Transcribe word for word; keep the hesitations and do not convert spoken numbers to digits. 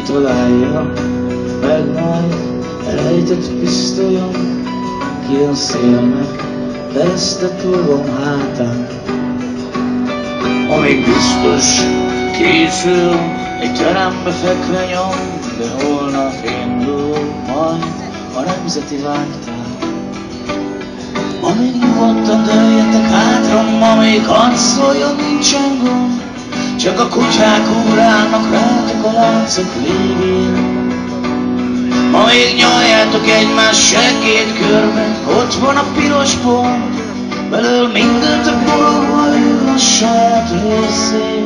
találja meg majd elejtett pisztolyom, kijön szélnek, vesztett orrom hátán. Amíg biztos készül, egy terembe fekve nyom, de holnap indul majd a nemzeti vágtán. Amíg nyugodtan dőljetek hátra, amíg hadd szóljon, nincsen gond, csak a kutyák ugrálnak rátok a láncok végén. Amíg nyaljátok egymás seggét körbe, ott van a piros pont, belől mindent a borulva ül a saját részén.